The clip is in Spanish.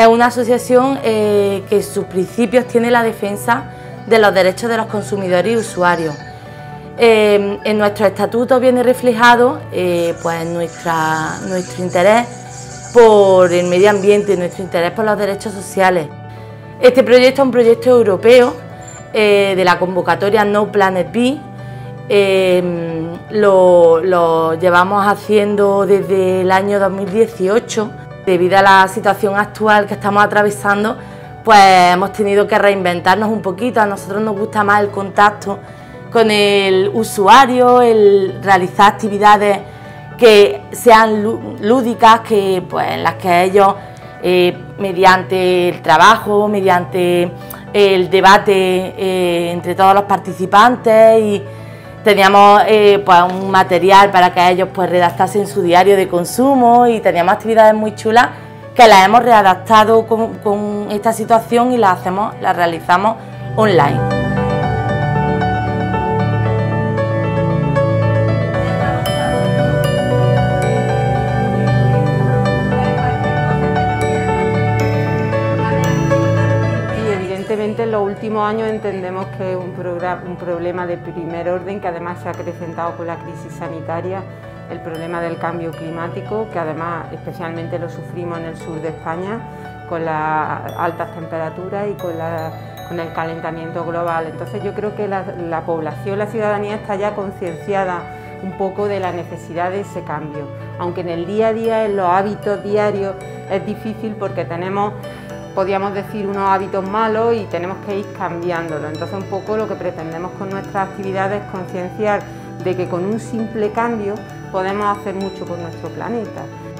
Es una asociación que sus principios tiene la defensa de los derechos de los consumidores y usuarios. En nuestro estatuto viene reflejado pues nuestro interés por el medio ambiente, nuestro interés por los derechos sociales. Este proyecto es un proyecto europeo de la convocatoria No Planet B. Lo llevamos haciendo desde el año 2018. Debido a la situación actual que estamos atravesando, pues hemos tenido que reinventarnos un poquito. A nosotros nos gusta más el contacto con el usuario, el realizar actividades que sean lúdicas, en las que ellos, mediante el trabajo, mediante el debate entre todos los participantes, y teníamos pues un material para que ellos pues redactasen su diario de consumo, y teníamos actividades muy chulas que las hemos readaptado con esta situación y las realizamos online. En los últimos años entendemos que es un problema de primer orden, que además se ha acrecentado con la crisis sanitaria, el problema del cambio climático, que además especialmente lo sufrimos en el sur de España con las altas temperaturas y con el calentamiento global. Entonces yo creo que la población, la ciudadanía está ya concienciada un poco de la necesidad de ese cambio, aunque en el día a día, en los hábitos diarios, es difícil porque podríamos decir, unos hábitos malos y tenemos que ir cambiándolo. Entonces un poco lo que pretendemos con nuestras actividades es concienciar de que con un simple cambio podemos hacer mucho por nuestro planeta.